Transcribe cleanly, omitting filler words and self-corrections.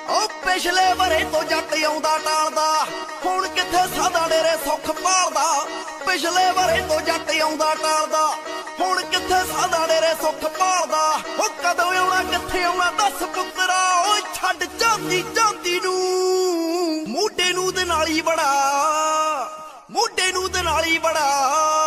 ਉਹ ਪਿਛਲੇ ਵਰੇ ਤੋਂ ਜੱਟ ਆਉਂਦਾ ਟਾਲਦਾ, ਹੁਣ ਕਿੱਥੇ ਸਾਦਾ ਡੇਰੇ ਸੁੱਖ ਭਾਲਦਾ। ਪਿਛਲੇ ਵਰੇ ਤੋਂ ਜੱਟ ਆਉਂਦਾ ਟਾਲਦਾ, ਹੁਣ ਕਿੱਥੇ ਸਾਦਾ ਡੇਰੇ ਸੁੱਖ ਭਾਲਦਾ। ਉਹ ਕਦੋਂ ਆਉਣਾ ਕਿੱਥੇ ਆਉਣਾ ਦੱਸ ਪੁੱਤਰਾ, ਓਏ ਛੱਡ ਜਾਂਦੀ ਜਾਂਦੀ ਨੂੰ ਮੋਢੇ ਨੂੰ ਦੇ ਨਾਲ ਹੀ ਬੜਾ, ਮੋਢੇ ਨੂੰ ਦੇ ਨਾਲ ਹੀ ਬੜਾ।